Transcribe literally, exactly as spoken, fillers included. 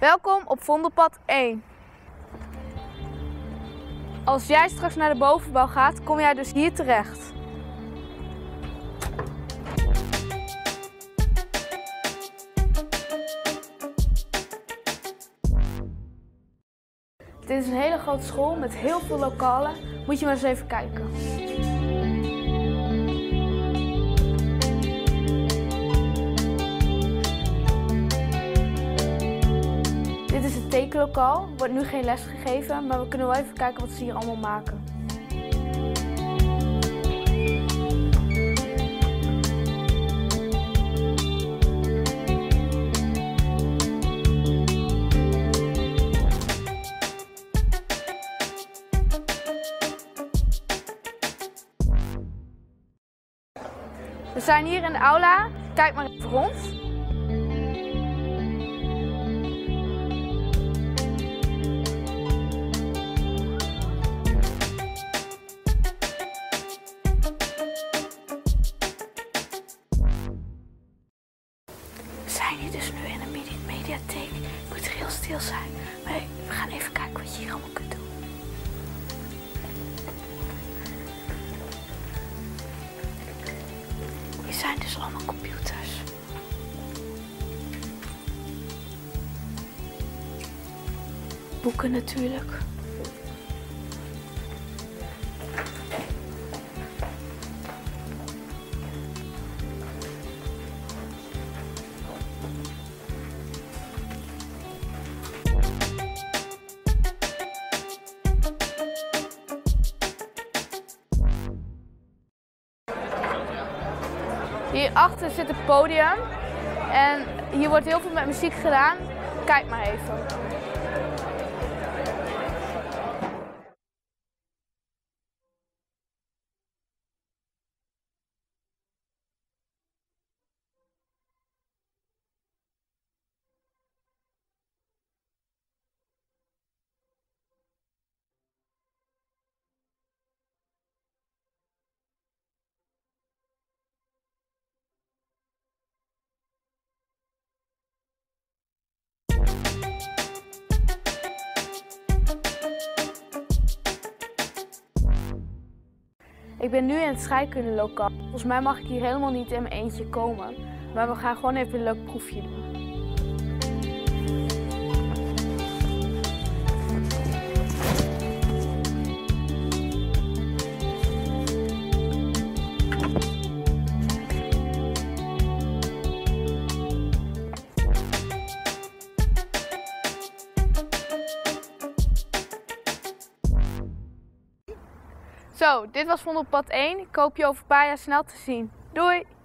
Welkom op Vondelpad één. Als jij straks naar de bovenbouw gaat, kom jij dus hier terecht. Dit is een hele grote school met heel veel lokalen. Moet je maar eens even kijken. Dit is het tekenlokaal. Er wordt nu geen les gegeven, maar we kunnen wel even kijken wat ze hier allemaal maken. We zijn hier in de aula. Kijk maar even rond. We zijn hier dus nu in de mediatheek. Het moet heel stil zijn. Maar we gaan even kijken wat je hier allemaal kunt doen. Hier zijn dus allemaal computers. Boeken natuurlijk. Hierachter zit het podium en hier wordt heel veel met muziek gedaan. Kijk maar even. Ik ben nu in het scheikundelokaal. Volgens mij mag ik hier helemaal niet in mijn eentje komen. Maar we gaan gewoon even een leuk proefje doen. Zo, dit was Vondelpad één. Ik hoop je over een paar jaar snel te zien. Doei!